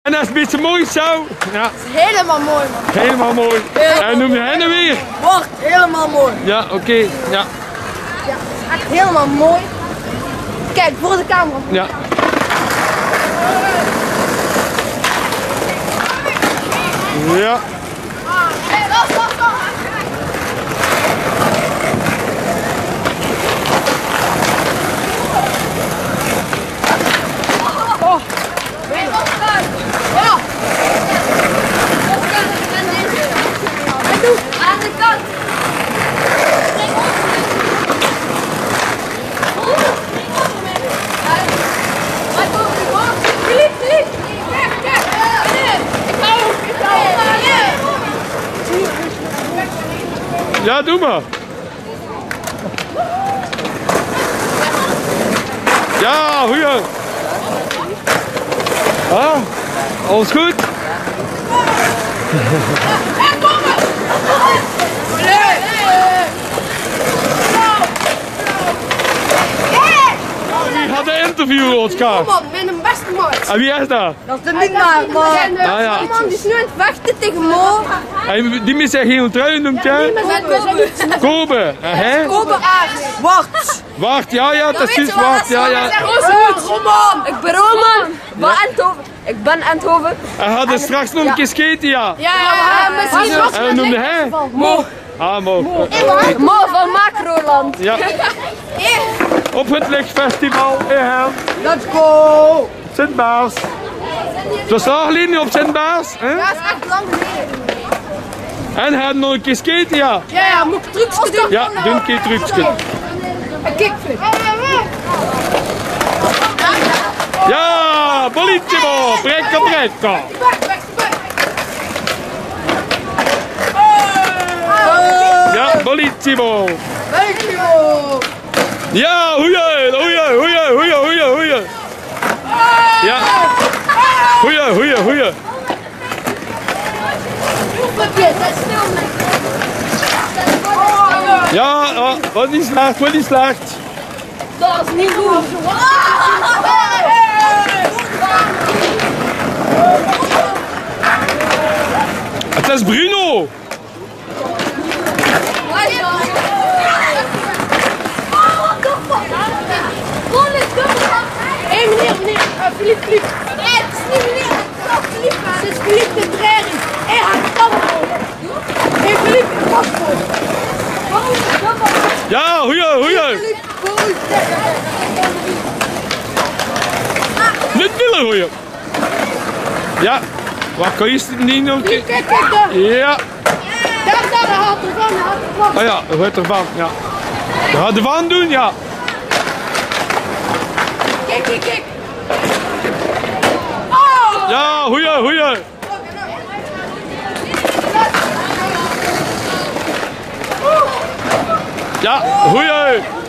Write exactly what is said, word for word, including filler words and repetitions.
En dat is een beetje mooi zo. Ja. Helemaal mooi, man. Helemaal mooi. En noem je hen weer? Wacht, helemaal mooi. Ja, oké. Okay. Ja. Ja, echt helemaal mooi. Kijk, voor de camera. Ja. Ja. Oh. Ja. Aan de kant. Filip, Filip. Kijk, kijk. Ik hou hem, ik hou hem. Ja, doe maar. Ja, goeie. Ah, alles goed? Wie had een interview, Oscar? Kom op, met een beste maat. En wie is dat? Dat is de minnaar, man. Ah, ja. Die man die is nu aan het vechten tegen Mo. En die met zijn gele trui noemt jij? Kobe. Hè? Kobe Aert. Wacht. Wacht, ja, ja, dat is juist, wacht, ja, ja. Roman. Ik ben Roman. Van Eindhoven. Ik ben Eindhoven. Hij had er straks nog een keer skaten, ja. Ja, misschien. En hoe noemde hij? Mo. Ah, Mo. Mo van Macroland. Ja. Op het lichtfestival in Hem. Let's go. Sint-Baars. Het was lang geleden op Sint-Baars. Ja, dat is echt lang geleden. En hij had nog een keer skaten, ja. Ja, ja, moet ik trucjes doen? Ja, doe een keer trucjes. Een kickflip. Ja, Bolitimo, brekka, brekka. Ja, Bolitimo. Ja, goeie, goeie, goeie, goeie, goeie, goeie. Ja, goeie, goeie, goeie. Ja, oh, wat niet slecht, wat niet slecht. Dat is niet goed. Het is Bruno. Hé meneer, meneer, Filip, Filip. Nee, het is niet meneer, het is Filip. Het is Filip de Dreri. Hé, hij kan het. Hé Filip, ik was voor. Waarom is dat dan? Ja, goeie, goeie. Niet willen goeie. Ja, wat kan je niet nog? Kijk, kijk, daar. Ja. Daar, daar, hij had ervan, hij had ervan. Oh ja, hoe heet ervan? Ja. Je gaat ervan doen, ja. Kijk, kijk, kijk. Oh! Ja, goeie, goeie. Ja, goeie.